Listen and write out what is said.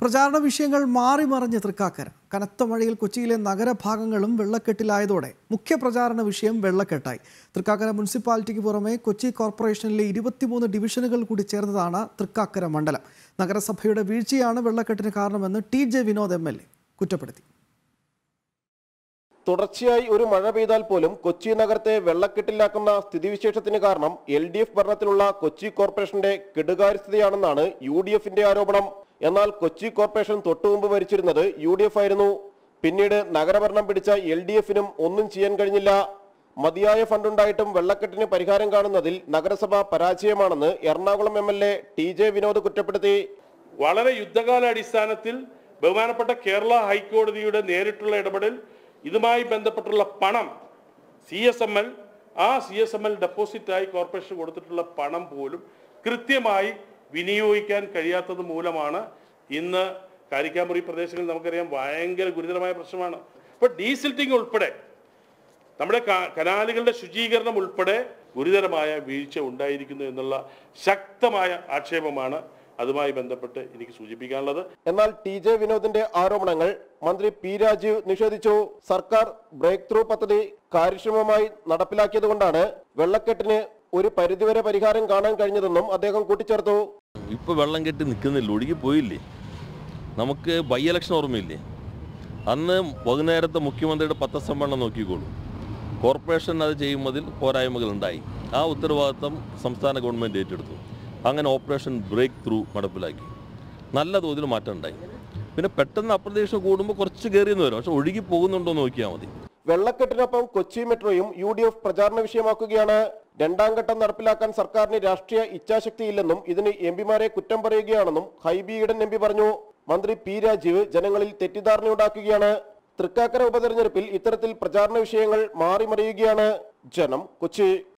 പ്രചാരണ വിഷയങ്ങൾ മാറി മറിഞ്ഞ് തൃക്കാക്കര. കനത്ത മഴയിൽ കൊച്ചിയിലെ നഗരഭാഗങ്ങളും വെള്ളക്കെട്ടിലായതോടെ മുഖ്യ പ്രചാരണ വിഷയം വെള്ളക്കെട്ടായി. തൃക്കാക്കര മുനിസിപ്പാലിറ്റിക്ക് പുറമെ കൊച്ചി കോർപ്പറേഷനിലെ 23 ഡിവിഷനുകൾ കൂടി ചേർന്നതാണ് തൃക്കാക്കര മണ്ഡലം. നഗരസഭയുടെ വീഴ്ചയാണ് വെള്ളക്കെട്ടിന് കാരണമെന്ന് TJ വിനോദ് MLA കുറ്റപ്പെടുത്തി. തുടർച്ചയായി ഒരു മഴ പെയ്താൽ പോലും കൊച്ചി നഗരത്തെ വെള്ളക്കെട്ടിലാക്കുന്ന സ്ഥിതിവിശേഷത്തിന് കാരണം LDF ഭരണത്തിലുള്ള കൊച്ചി കോർപ്പറേഷന്റെ കെടുകാര്യസ്ഥതയാണെന്നാണ് UDFന്റെ ആരോപണം. എന്നാൽ കൊച്ചി കോർപ്പറേഷൻ തൊട്ടുമുമ്പ് ഭരിച്ചിരുന്നത് UDF ആയിരുന്നു. പിന്നീട് നഗരഭരണം പിടിച്ച LDFനും ഒന്നും ചെയ്യാൻ കഴിഞ്ഞില്ല. മതിയായ ഫണ്ടുണ്ടായിട്ടും വെള്ളക്കെട്ടിന് പരിഹാരം കാണുന്നതിൽ നഗരസഭ പരാജയമാണെന്ന് എറണാകുളം MLA TJ വിനോദ് കുറ്റപ്പെടുത്തി. വളരെ യുദ്ധകാലാടിസ്ഥാനത്തിൽ ബഹുമാനപ്പെട്ട കേരള ഹൈക്കോടതിയുടെ നേരിട്ടുള്ള ഇടപെടൽ ഇതുമായി ബന്ധപ്പെട്ടുള്ള പണം CSML ഡെപ്പോസിറ്റായി കോർപ്പറേഷൻ കൊടുത്തിട്ടുള്ള പണം പോലും കൃത്യമായി വിനിയോഗിക്കാൻ കഴിയാത്തത് മൂലമാണ് ഇന്ന് കാരിക്കാമുറി പ്രദേശങ്ങളിൽ നമുക്കറിയാം ഭയങ്കര ഗുരുതരമായ പ്രശ്നമാണ്. ഇപ്പോൾ ഡീസിൽറ്റിംഗ് ഉൾപ്പെടെ നമ്മുടെ കനാലുകളുടെ ശുചീകരണം ഉൾപ്പെടെ ഗുരുതരമായ വീഴ്ച ഉണ്ടായിരിക്കുന്നു എന്നുള്ള ശക്തമായ ആക്ഷേപമാണ് അതുമായി ബന്ധപ്പെട്ട് എനിക്ക് സൂചിപ്പിക്കാനുള്ളത്. എന്നാൽ TJ വിനോദിന്റെ ആരോപണങ്ങൾ മന്ത്രി P രാജീവ് നിഷേധിച്ചു. സർക്കാർ ബ്രേക്ക് ത്രൂ പദ്ധതി കാര്യക്ഷമമായി നടപ്പിലാക്കിയതുകൊണ്ടാണ് വെള്ളക്കെട്ടിന് ഒരു പരിധിവരെ പരിഹാരം കാണാൻ കഴിഞ്ഞതെന്നും അദ്ദേഹം കൂട്ടിച്ചേർത്തു. ഇപ്പൊ വെള്ളം കെട്ടി നിൽക്കുന്നില്ല, ഒഴുകി പോയില്ലേ. നമുക്ക് ബൈ ഇലക്ഷൻ ഓർമ്മയില്ലേ? അന്ന് വൈകുന്നേരത്തെ മുഖ്യമന്ത്രിയുടെ പത്രസമ്മേളനം നോക്കിക്കോളൂ. കോർപ്പറേഷൻ അത് ചെയ്യുന്നതിൽ പോരായ്മകൾ ഉണ്ടായി. ആ ഉത്തരവാദിത്തം സംസ്ഥാന ഗവൺമെൻറ് ഏറ്റെടുത്തു. അങ്ങനെ ഓപ്പറേഷൻ ബ്രേക്ക് ത്രൂ നടപ്പിലാക്കി. നല്ല തോതിൽ മാറ്റം ഉണ്ടായി. പിന്നെ പെട്ടെന്ന് അപ്രതീക്ഷ കൂടുമ്പോൾ കുറച്ച് കയറിയെന്ന് വരും, പക്ഷെ ഒഴുകി പോകുന്നുണ്ടോ എന്ന് നോക്കിയാൽ മതി. വെള്ളക്കെട്ടിനൊപ്പം കൊച്ചി മെട്രോയും UDF പ്രചാരണ വിഷയമാക്കുകയാണ്. രണ്ടാം ഘട്ടം നടപ്പിലാക്കാൻ സർക്കാരിന് രാഷ്ട്രീയ ഇച്ഛാശക്തിയില്ലെന്നും ഇതിന് MPമാരെ കുറ്റം പറയുകയാണെന്നും ഹൈബി ഈഡൻ MP പറഞ്ഞു. മന്ത്രി P രാജീവ് ജനങ്ങളിൽ തെറ്റിദ്ധാരണയുണ്ടാക്കുകയാണ്. തൃക്കാക്കര ഉപതെരഞ്ഞെടുപ്പിൽ ഇത്തരത്തിൽ പ്രചാരണ വിഷയങ്ങൾ മാറി മറിയുകയാണ്. ജനം, കൊച്ചി.